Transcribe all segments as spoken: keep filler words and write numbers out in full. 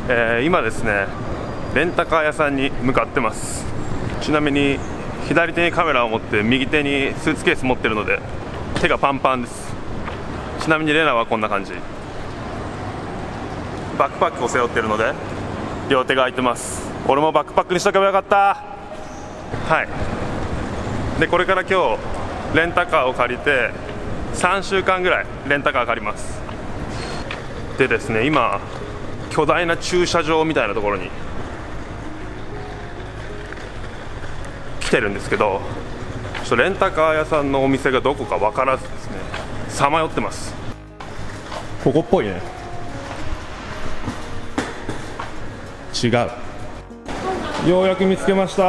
えー、今ですね、レンタカー屋さんに向かってます。ちなみに左手にカメラを持って右手にスーツケース持ってるので手がパンパンです。ちなみにレナはこんな感じ。バックパックを背負ってるので両手が空いてます。俺もバックパックにしとけばよかった。はい。でこれから今日レンタカーを借りてさんしゅうかんぐらいレンタカー借ります。でですね、今巨大な駐車場みたいなところに来てるんですけど、ちょっとレンタカー屋さんのお店がどこか分からずですね、さまよってます。ここっぽいね。違う。ようやく見つけました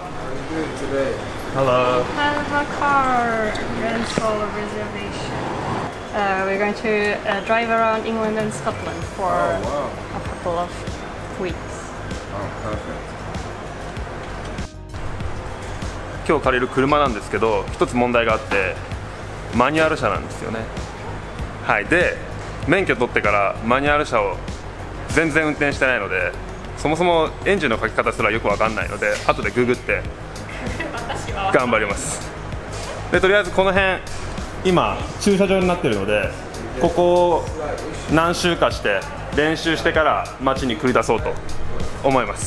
。Hello. Have a car rental reservation. Uh, we're going to uh, drive around England and Scotland for oh, wow. a couple of weeks. Oh, perfect. 今日借りる車なんですけど、一つ問題があってマニュアル車なんですよね。はい。で免許取ってからマニュアル車を全然運転してないので、そもそもエンジンの書き方すらよくわかんないので、後でググって頑張ります。でとりあえずこの辺今駐車場になってるので、ここを何周かして練習してから街に繰り出そうと思います。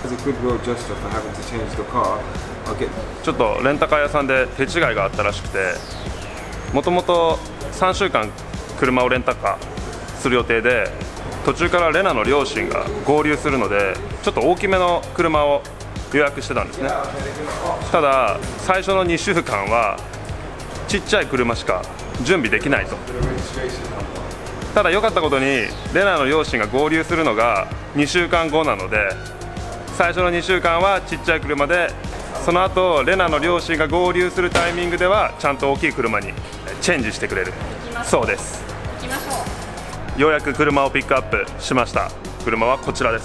ちょっとレンタカー屋さんで手違いがあったらしくて、もともとさんしゅうかん車をレンタカーする予定で、途中からレナの両親が合流するのでちょっと大きめの車を予約してたんですね。ただ最初のにしゅうかんはちっちゃい車しか準備できないと。ただ良かったことにレナの両親が合流するのがにしゅうかんごなので、最初のにしゅうかんはちっちゃい車で、その後レナの両親が合流するタイミングではちゃんと大きい車にチェンジしてくれるそうです。 行きましょう。 ようやく車をピックアップしました。車はこちらです。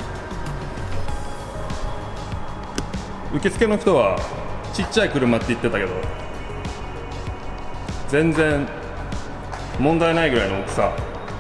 受付の人はちっちゃい車って言ってたけど、全然問題ないぐらいの大きさ。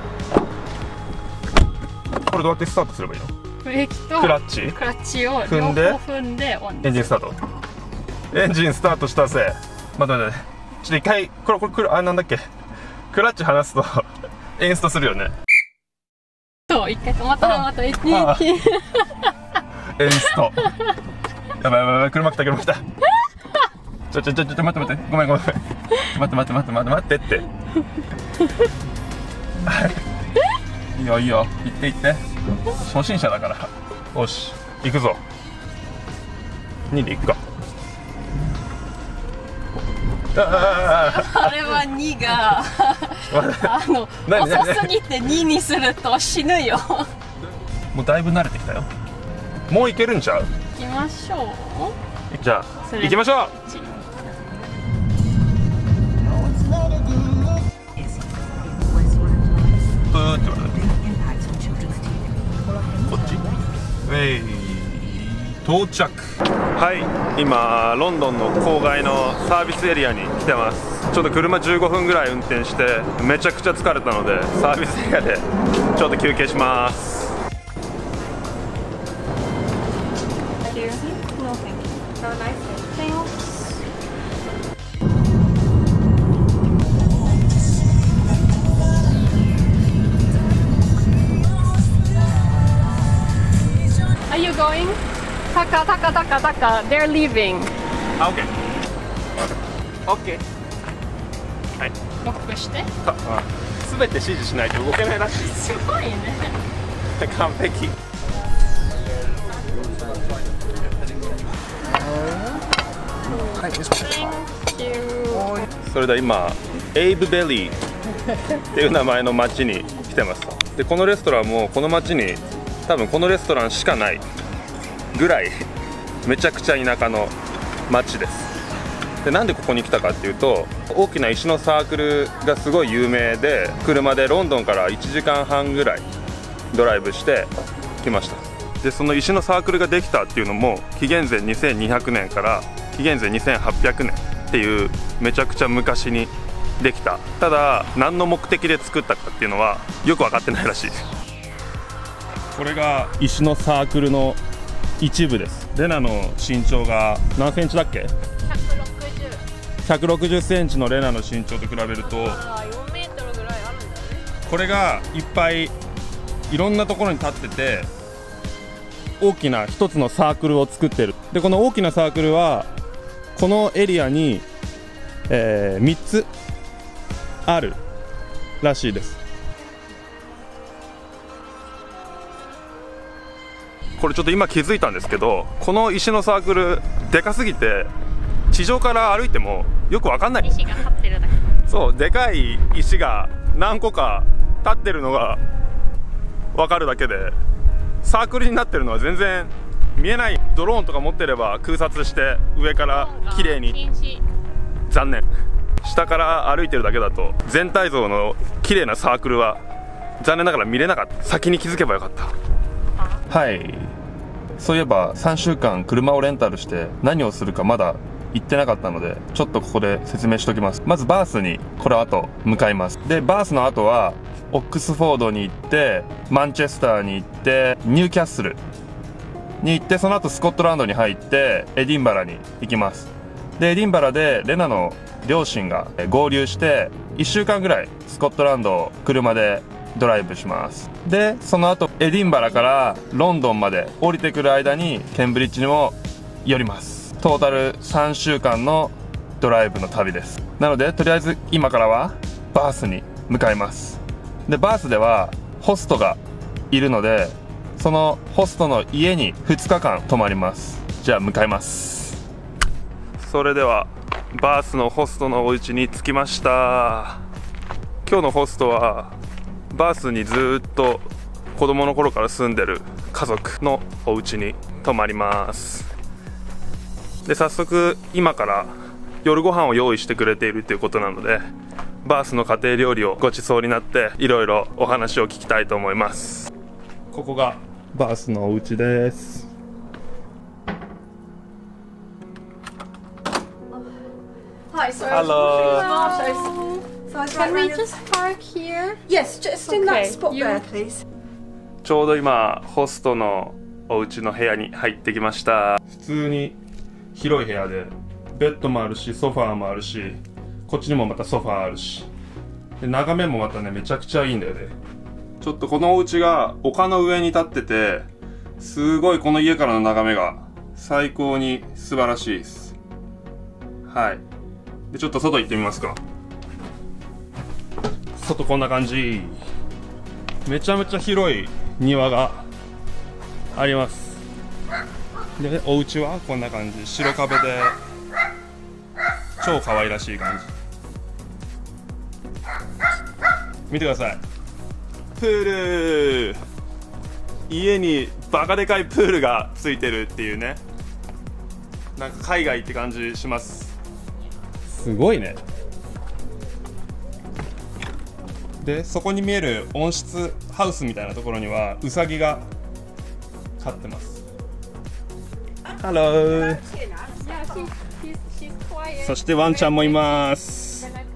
これどうやってスタートすればいいの？ ブレーキとクラッチクラッチを踏んで踏んでエンジンスタート。エンジンスタートしたせ。待って待って、ちょっと一回これこれこれあなんだっけ、クラッチ離すとエンストするよね。 そう、一回止まったらまたエンジンエンスト。やばいやばいやばい、車来た車来た。ちょちょちょちょ待って待って、ごめんごめん待って待って待って待って待ってっていいよいいよ、行って行って、初心者だから。よし行くぞ。にで行くか。 あれはにがあの遅すぎてににすると死ぬよ。 もうだいぶ慣れてきたよ。もう行けるんちゃう？ 行きましょう。 じゃあ行きましょう。プーってこっち。えい、到着。はい、今ロンドンの郊外のサービスエリアに来てます。ちょっと車じゅうごふんぐらい運転してめちゃくちゃ疲れたので、サービスエリアでちょっと休憩します。 Are you going? Taka, taka, taka, taka. They're leaving. OK。OK。はい。 ロックして。 すべて指示しないと動けないらしい。 すごいね。 完璧。それでは今エイブベリーっていう名前の町に来てます。でこのレストランもこの町に多分このレストランしかないぐらいめちゃくちゃ田舎の町です。でなんでここに来たかっていうと、大きな石のサークルがすごい有名で、車でロンドンからいちじかんはんぐらいドライブしてきました。でその石のサークルができたっていうのも紀元前にせんにひゃくねんから紀元前にせんはっぴゃくねんっていうめちゃくちゃ昔にできた。ただ何の目的で作ったかっていうのはよく分かってないらしい。 これが石のサークルの一部です。レナの身長が何センチだっけ？ひゃくろくじゅっセンチのレナの身長と比べると、よんメートルぐらいあるんだね。これがいっぱいいろんなところに立ってて、大きな一つのサークルを作ってる。でこの大きなサークルはこのエリアに、えー、みっつあるらしいです。これちょっと今気づいたんですけど、この石のサークルでかすぎて地上から歩いてもよくわかんない。石が立ってるだけ。そう、でかい石が何個か立ってるのがわかるだけで、サークルになってるのは全然見えない。ドローンとか持ってれば空撮して上から綺麗に。残念。下から歩いてるだけだと全体像の綺麗なサークルは残念ながら見れなかった。先に気づけばよかった。はい、そういえばさんしゅうかん車をレンタルして何をするかまだ言ってなかったので、ちょっとここで説明しておきます。まずバースにこの後向かいます。でバースの後はオックスフォードに行って、マンチェスターに行って、ニューキャッスルに行って、その後スコットランドに入ってエディンバラに行きます。でエディンバラでレナの両親が合流していっしゅうかんぐらいスコットランドを車でドライブします。でその後エディンバラからロンドンまで降りてくる間にケンブリッジにも寄ります。トータルさんしゅうかんのドライブの旅です。なのでとりあえず今からはバースに向かいます。でバースではホストがいるので、そのホストの家にふつかかん泊まります。じゃあ向かいます。それではバースのホストのお家に着きました。今日のホストはバースにずっと子供の頃から住んでる家族のお家に泊まります。で早速今から夜ご飯を用意してくれているということなので、バースの家庭料理をごちそうになっていろいろお話を聞きたいと思います。ここがバースのお家です。 Hi, so Hello. So Can we just park here? Yes, just in Okay, that spot you- there, please. ちょうど今ホストのお家の部屋に入ってきました。普通に広い部屋でベッドもあるしソファーもあるし、こっちにもまたソファーあるし、で眺めもまたねめちゃくちゃいいんだよね。ちょっとこのお家が丘の上に立ってて、すごいこの家からの眺めが最高に素晴らしいです。はい。でちょっと外行ってみますか。外こんな感じ。めちゃめちゃ広い庭があります。でお家はこんな感じ、白壁で超可愛らしい感じ。見てください、プール。家にバカでかいプールがついてるっていうね、なんか海外って感じします。すごいね。でそこに見える温室ハウスみたいなところにはウサギが飼ってます。ハロー。 Yeah, she's, she's, she's quiet. そしてワンちゃんもいます。 Can I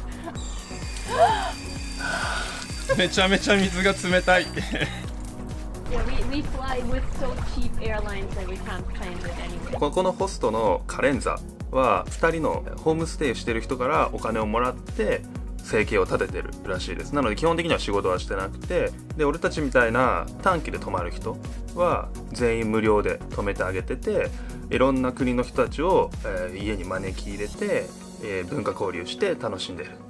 pet? めちゃめちゃ水が冷たい。 Yeah, we, we fly with so cheap airlines that we can't find it anywhere. ここのホストのカレンザはふたりのホームステイしてる人からお金をもらって生計を立ててるらしいです。なので基本的には仕事はしてなくて、で俺たちみたいな短期で泊まる人は全員無料で泊めてあげてて、いろんな国の人たちを、えー、家に招き入れて、えー、文化交流して楽しんでる。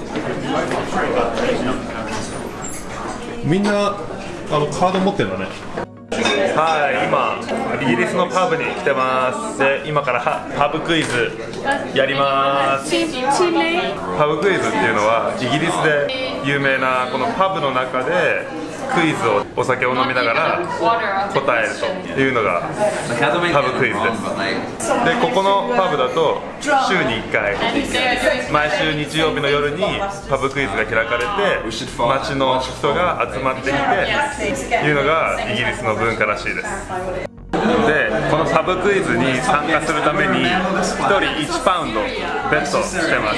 みんなあのカード持ってるんだね。はい、今イギリスのパブに来てます。で今からパブクイズやります。パブクイズっていうのはイギリスで有名なこのパブの中でクイズをお酒を飲みながら答えるというのがパブクイズです。でここのパブだと週にいっかい毎週日曜日の夜にパブクイズが開かれて街の人が集まってきていうのがイギリスの文化らしいです。でこのパブクイズに参加するためにひとりいちパウンドベットしてます。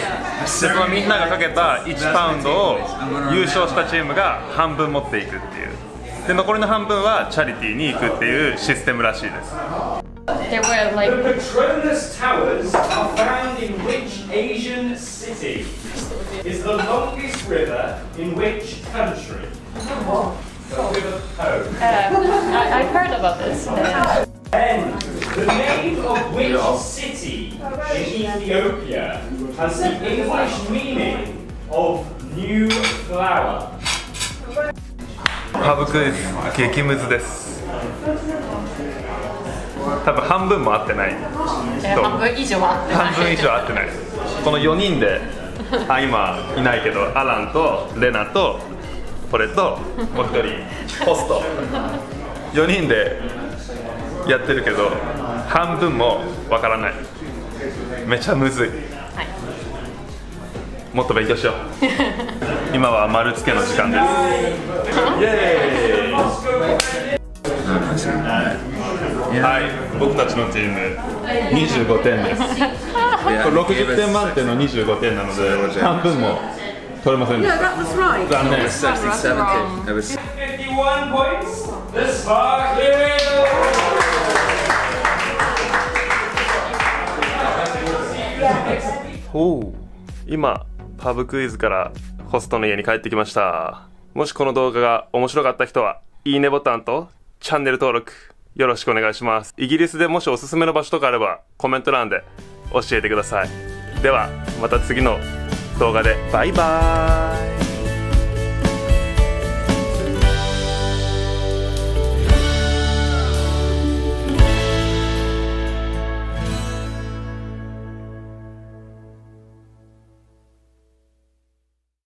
でそのみんながかけたいちパウンドを優勝したチームが半分持っていくっていうで残りの半分はチャリティーに行くっていうシステムらしいです。 There were like The Petronas Towers are found in which Asian city? Is the longest river in which country? The River Po. uh, I, I've heard about this. Uh, And the name of which city in Ethiopia has the English meaning of new flower? パブクイズ激ムズです。多分半分も合ってない。 半分以上は合ってない。 半分以上合ってない。このよにんで、あ、今いないけど、アランとレナと俺ともう一人ホストよにんでやってるけど、半分もわからない。めちゃむずい。 はい、 もっと勉強しよう。今は丸つけの時間です。イエーイ。はい、僕たちのチームにじゅうごてんです。これろくじゅってん満点のにじゅうごてんなので、半分も取れませんでし No, た。 that was right. 残念。 sixty, seventy. It was fifty-one points. The Sparkling. おう、今パブクイズからホストの家に帰ってきました。もしこの動画が面白かった人はいいねボタンとチャンネル登録よろしくお願いします。イギリスでもしおすすめの場所とかあればコメント欄で教えてください。ではまた次の動画でバイバーイ。